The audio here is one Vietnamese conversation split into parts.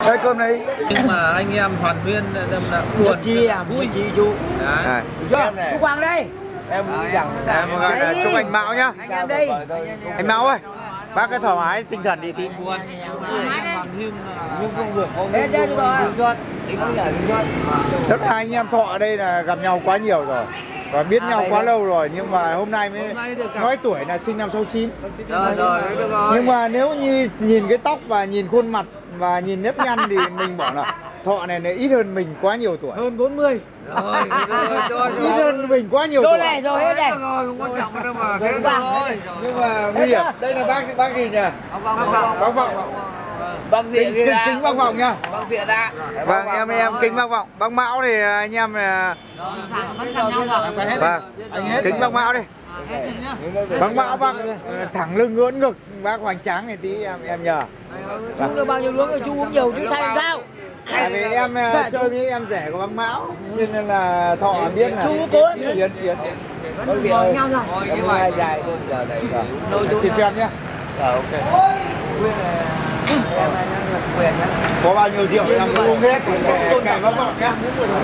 Đây cơm này. Nhưng mà anh em hoàn nguyên là buồn chi à, vui chi chú. Đấy. Chưa? Chú Quang đây. Em nghĩ rằng chúc anh Mão nhá. Anh em đây. Anh Mão ơi, bác cứ thoải mái tinh thần đi tí. Buồn. Nhưng công việc có Đây đây rồi. rất là anh em Thọ ở đây là gặp nhau quá nhiều rồi và biết nhau quá lâu rồi, nhưng mà hôm nay mới nói tuổi là sinh năm 69. Rồi được rồi. Nhưng mà nếu như nhìn cái tóc và nhìn khuôn mặt và nhìn nếp nhăn thì mình bảo là Thọ này ít hơn mình quá nhiều tuổi. Hơn 40. Rồi, Ít hơn mình quá nhiều tuổi. Này rồi hết đây. Rồi, không quan trọng đâu mà. Thế rồi. Nhưng mà nguy hiểm. Đây là bác gì nhỉ? Bác Vọng. Bác Diện Kính bác Vọng nha. Bác Diện đã. Vâng, em kính bác Vọng. Bác Mão thì anh em là vâng, kính bác Mão đi. Bác Mão bác thẳng lưng ưỡn ngực, bác hoành tráng này tí em nhờ. Chú được bao nhiêu nước rồi chú uống nhiều chú say làm sao? Tại vì em chơi với em rẻ của bác Mão, cho nên là Thọ biết là chú cố chiến. Bác Diện ơi, nhau rồi. Em ơi, dài luôn giờ này rồi. Xin phép nhé. Ok. Có bao nhiêu rượu em uống hết, kể bác Vọng nhá.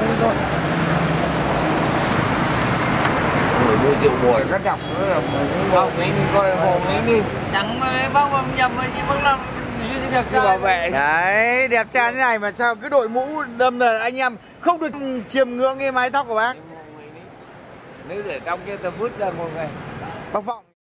Mua rượu bồi rất độc nữa, không mấy coi hồ mấy đi Chẳng mà đấy bác nhầm với như bác Long duy đẹp trai. bảo vệ Đấy, đẹp trai thế này mà sao cứ đội mũ đâm là anh em không được chiêm ngưỡng cái mái tóc của bác. nếu để trong kia ta vứt ra một ngày Bác Vọng.